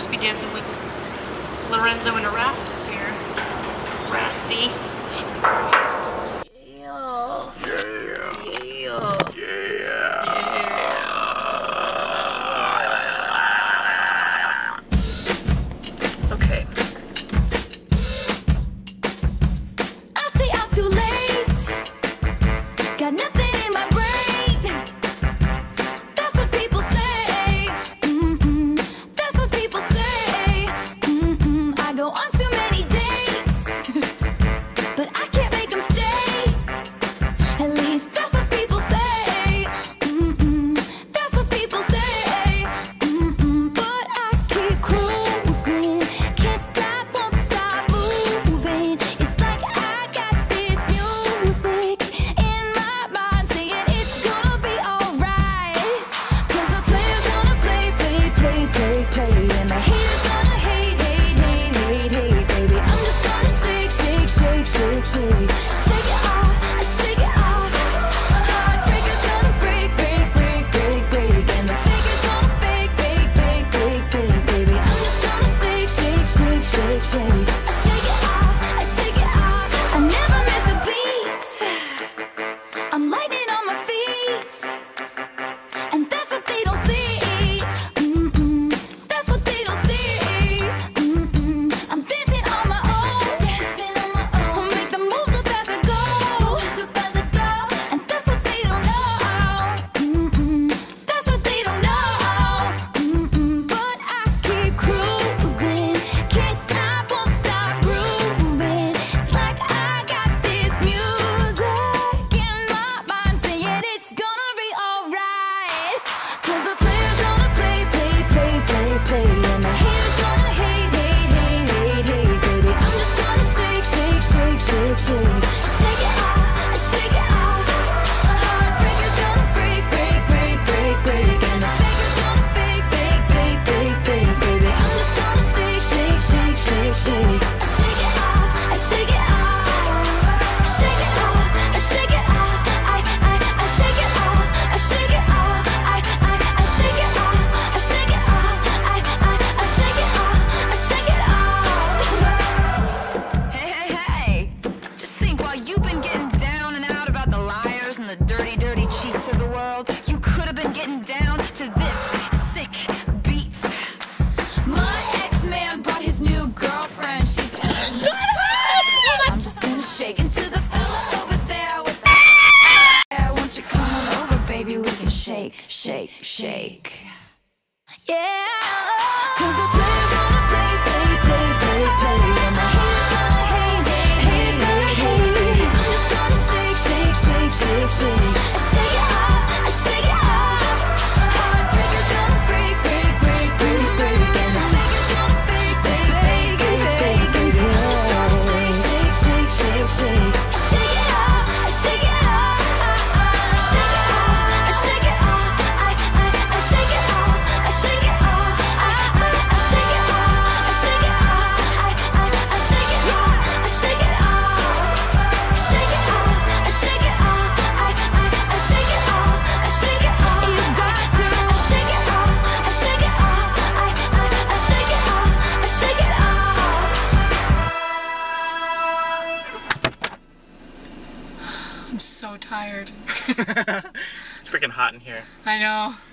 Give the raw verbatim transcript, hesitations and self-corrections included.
just be dancing with Lorenzo and Erastus here. Rasty. Yeah. Yeah. Yeah. Yeah. Okay. I say I'm too late. Got nothing in my brain. That's what people say. Mm-mm. That's what people say. Mm-mm. I go on too many dates, but I can't make them stay. At least that's what people say. Mm-mm. That's what people say. Mm-mm. But I keep cruising. Can't stop, won't stop moving. It's like I got this music in my mind saying it's gonna be alright. Cause the player's gonna play, play, play, play, play. And the haters gonna hate, hate, hate, hate, hate, baby. I'm just gonna shake, shake, shake, shake, shake. Shake it off, shake it off. Heartbreaker's gonna break, break, break, break, break. And the faker's gonna fake, fake, fake, fake, fake, baby. I'm just gonna shake, shake, shake, shake, shake. I shake it off, I shake it off. I never miss a beat. I'm lightning on my feet, and that's what they don't see. Mm-mm. That's what they don't see. Mm-mm. I'm dancing on my own, dancing on my own. I'll make the moves up as I go, up as I go. And that's what they don't know. Mm-mm. That's what they don't know. Mm-mm. But I keep cruising, can't stop, won't stop grooving. It's like I got this music in my mind saying it's gonna be alright. Cause the player's gonna play, play, play, play, play. And the haters gonna hate, hate, hate, hate, hate, baby. I'm just gonna shake, shake, shake, shake, shake. Shake it off, shake it off. Heartbreaker's gonna break, break, break, break, break. And the faker's gonna fake, fake, fake, fake, fake, baby. I'm just gonna shake, shake, shake, shake, shake. Shake it off, shake it off. Shake it off, shake it off. I, I, I shake it off, I shake it off. I, I, I shake it off, I shake it off. I, I, I shake it off, I shake it off. Hey, hey, hey! Just think, while you've been getting down and out about the liars and the dirty, dirty cheats of the world, you could have been getting down to this sick beat. My ex-man brought his new girlfriend. She's I'm just gonna shake into the fella over there with the yeah, won't you come on over, baby? We can shake, shake, shake. Yeah. Cause the player's gonna play, play, play, play, play. And the haters gonna hate, hate, hate, hate, hate. I'm just gonna shake, shake, shake, shake, shake. Shake it off, shake it off. Heartbreaker's gonna break, break, break, break, break. And the faker's gonna fake, fake, fake, fake, fake, baby. I'm just gonna shake, shake, shake, shake, shake. Shake it off, shake it off. Shake it off, shake it off. I, I, I shake it off, I shake it off. I, I, I shake it off, I shake it off. I, I, I shake it off, I shake it off. Shake it off, I shake it off. I, I, I shake it off, I shake it off. You got to shake it off, I shake it off. I, I, I shake it off, I shake it off. I'm so tired. It's freaking hot in here. I know.